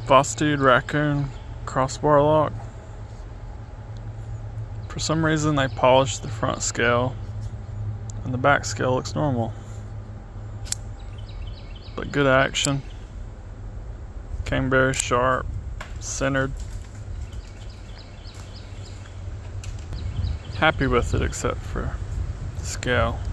Vosteed Raccoon crossbar lock. For some reason they polished the front scale and the back scale looks normal. But good action. Came very sharp, centered. Happy with it except for the scale.